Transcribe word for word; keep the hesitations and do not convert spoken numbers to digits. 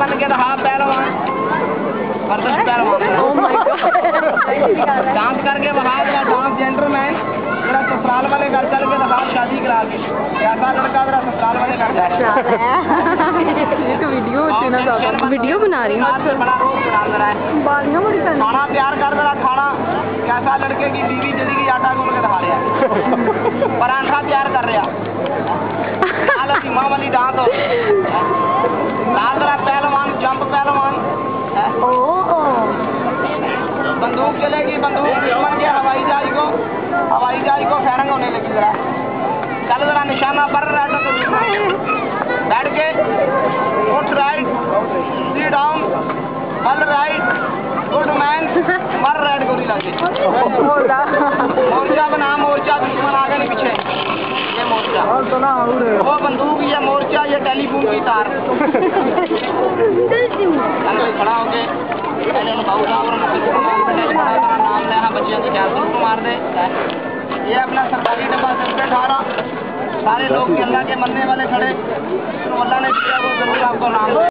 बन के रहा पहलवान वर्सेस पहलवान डांस करके बहा मेरा डांस जेंटलमैन मेरा ससुराल वाले घर चल के रहा शादी करा के ऐसा लड़का मेरा ससुराल वाले घर जा एक वीडियो वीडियो बना रही हूँ बड़ा रोज बना रहा है बालियां बड़ी खाना तैयार कर मेरा खाना कैसा लड़के की बीवी जल्दी की आटा गुन के दिखा रहा परांठा तैयार कर रहा माँ वाली डांस हो लाल मेरा पहलवान जंप पहलवान बंदूक चलेगी बंदूक दुश्मन के हवाई जहाज को हवाई जहाज को फैरंग होने लगी जरा चल जरा निशाना पर बैठ के उठ राइट सी डाउन बल राइट गुड मैन मर राइट गोली लागे मोर्चा बना मोर्चा दुश्मन आगे नहीं पीछे ये मोर्चा वो बंदूक ये मोर्चा ये टेलीफोन की तार खड़ा हो गए बाबू साहब नाम लेना बच्चियों की क्या मार दे ये अपना सरकारी डब्बा सबसे अठारह सारे लोग अल्लाह के मरने वाले खड़े तो अल्लाह ने दिया वो जरूर आपको नाम